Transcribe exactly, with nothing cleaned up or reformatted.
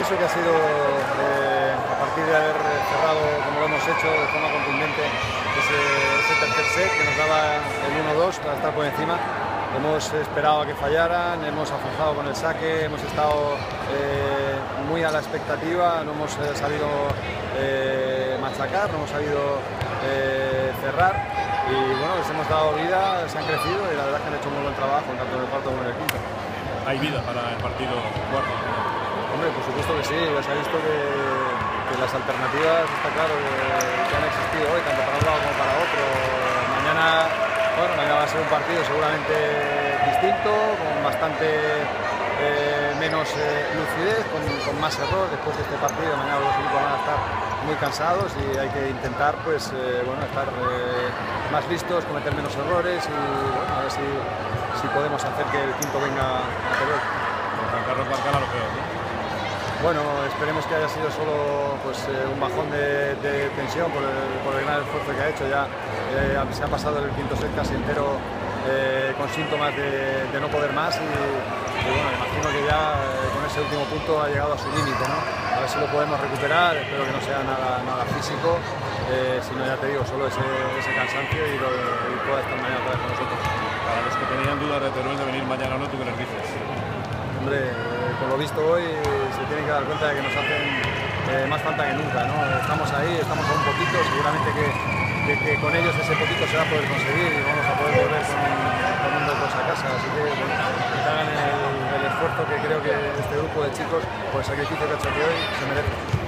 pienso que ha sido, eh, a partir de haber cerrado, como lo hemos hecho, de forma contundente, ese, ese tercer set que nos daba el uno dos para estar por encima. Hemos esperado a que fallaran, hemos avanzado con el saque, hemos estado eh, muy a la expectativa, no hemos eh, sabido eh, machacar, no hemos sabido eh, cerrar y bueno, les hemos dado vida, se han crecido y la verdad es que han hecho un muy buen trabajo, tanto en el cuarto como en el quinto. ¿Hay vida para el partido cuarto? Hombre, por supuesto que sí, ya se ha visto que, que las alternativas, está claro, que, que han existido hoy, tanto para un lado como para otro. Mañana, bueno, mañana va a ser un partido seguramente distinto, con bastante eh, menos eh, lucidez, con, con más error. Después de este partido, mañana los equipos van a estar muy cansados y hay que intentar, pues, eh, bueno, estar eh, más listos, cometer menos errores y, bueno, a ver si, si podemos hacer que el quinto venga a Teruel. Juan Carlos Barcala lo peor, ¿no? Bueno, esperemos que haya sido solo pues, eh, un bajón de, de tensión por el, por el gran esfuerzo que ha hecho. Ya eh, se ha pasado el quinto set casi entero eh, con síntomas de, de no poder más y, y bueno, imagino que ya eh, con ese último punto ha llegado a su límite, ¿no? A ver si lo podemos recuperar, espero que no sea nada, nada físico, eh, sino ya te digo, solo ese, ese cansancio y, lo, y pueda estar mañana otra vez con nosotros. Para los que tenían dudas de Teruel de venir mañana o no, ¿tú qué les dices? Hombre, eh, por lo visto hoy se tienen que dar cuenta de que nos hacen eh, más falta que nunca, ¿no? Estamos ahí, estamos a un poquito, seguramente que, que, que con ellos ese poquito se va a poder conseguir y vamos a poder volver con, con un dos dos a casa, así que, bueno, que hagan el, el esfuerzo que creo que este grupo de chicos, por el sacrificio que ha hecho aquí hoy, se merece.